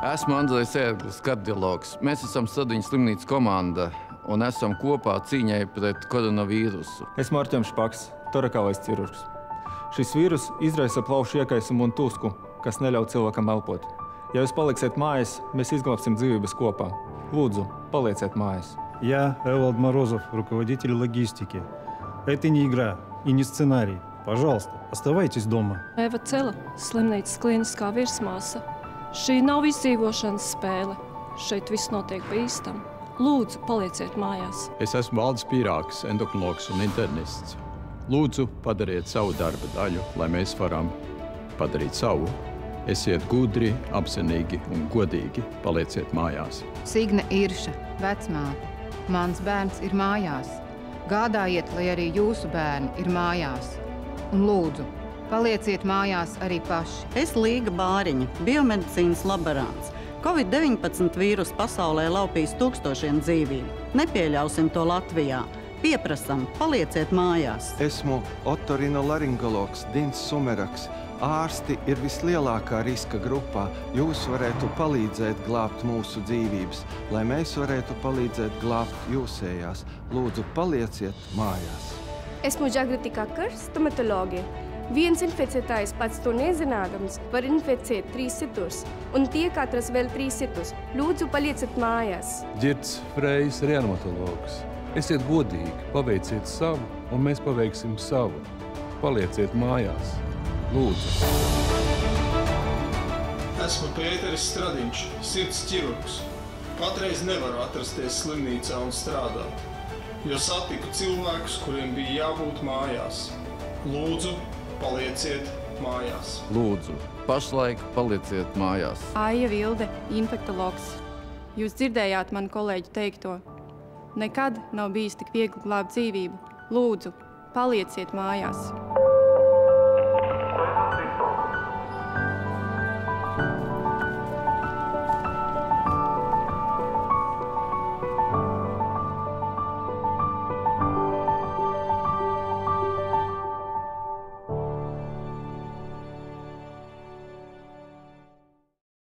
Esmu Andrejs Ērglis, kardiologs. Mēs esam Sadiņas slimnīcas komanda un esam kopā cīņai pret koronavīrusu. Esmu Artjoms Špaks, torakālais ķirurgs. Šis vīrus izraisa plaušu iekaisumu un tusku, kas neļauj cilvēkam elpot. Ja jūs paliksiet mājās, mēs izglābsim dzīvības kopā. Lūdzu, palieciet mājās. Я Эвалд Морозов, руководитель логистики. Это не игра и не сценарий. Пожалуйста, оставайтесь дома. Eva Cela, slimnīcas klīniskā virsmāsa. Šī nav izdzīvošanas spēle. Šeit viss notiek pa īstam. Lūdzu, palieciet mājās. Es esmu Valdis Pīrāgs, endokrinologs un internists. Lūdzu, padariet savu darba daļu, lai mēs varam padarīt savu. Esiet gudri, apzinīgi un godīgi. Palieciet mājās. Signe Irša, vecmāte. Mans bērns ir mājās. Gādājiet, lai arī jūsu bērni ir mājās. Un lūdzu, palieciet mājās arī paši. Es Līga Bāriņa, biomedicīnas laborants. Covid-19 vīrus pasaulē laupīs tūkstošiem dzīvību. Nepieļausim to Latvijā. Pieprasam, palieciet mājās. Esmu otorinolaringologs Dins Sumeraks. Ārsti ir vislielākā riska grupā. Jūs varētu palīdzēt glābt mūsu dzīvības, lai mēs varētu palīdzēt glābt jūsējās. Lūdzu, palieciet mājās. Esmu Jagriti Kakars, stomatologi. Viens inficētājs pats to nezinādams var inficēt 3 citus, un tiek atrast vēl 3 citus. Lūdzu, palieciet mājās. Ģirds Frejs, reanimatologs. Esiet godīgi, paveiciet savu, un mēs paveiksim savu. Palieciet mājās. Lūdzu. Esmu Pēteris Stradiņš, sirds ķirurgs. Patreiz nevaru atrasties slimnīcā un strādāt, jo satiku cilvēkus, kuriem bija jābūt mājās. Lūdzu, palieciet mājās. Lūdzu, pašlaik palieciet mājās. Aija Vilde, infektologs. Jūs dzirdējāt manu kolēģi teikto. Nekad nav bijis tik viegli glābt dzīvību. Lūdzu, palieciet mājās.